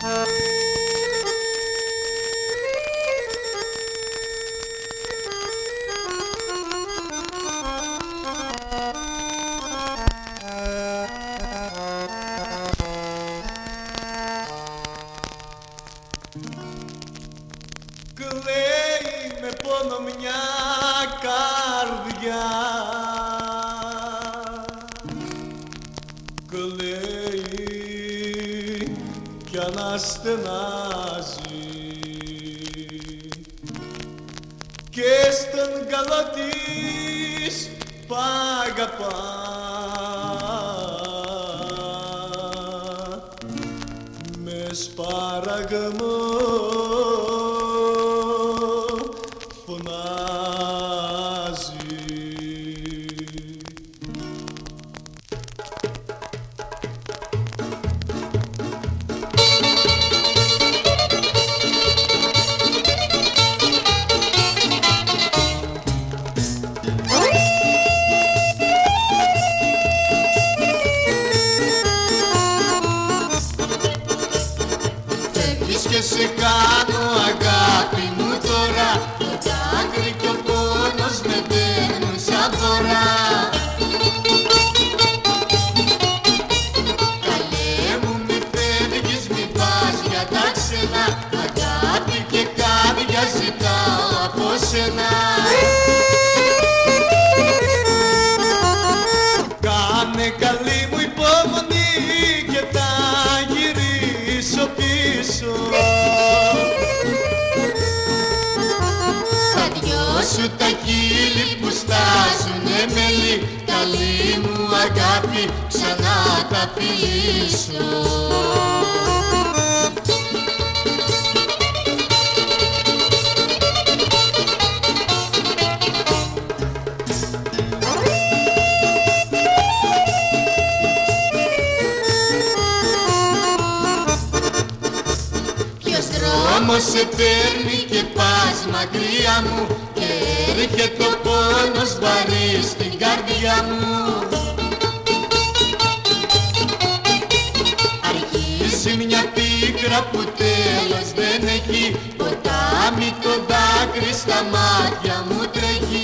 Κλαίει με πόνο μια καρδιά, κλαίει κι αναστενάζει και στον καλό της π' αγαπά με σπαραγμό φωνάζει. Φεύγεις και σε κάνω αγάπη μου τώρα, το δάκρυ και ο πόνος με παίρνουν σαν δώρα. Καλέ μου μη φεύγεις, μη πας για τα ξένα, αγάπη και κάποια ζητάω από σένα. Κάνε καλή μου υπομονή και θα γυρίσω πίσω. Τα δυο σου τα κύλι που στάζουνε μέλι, καλή μου αγάπη ξανά τα φιλήσω. Όμως σε παίρνει και πας μακριά μου και έρχεται ο πόνος βαρύ στην καρδιά μου. Αρχίζει μια πίκρα που τέλος δεν έχει, ποτάμι το δάκρυ στα μάτια μου τρέχει.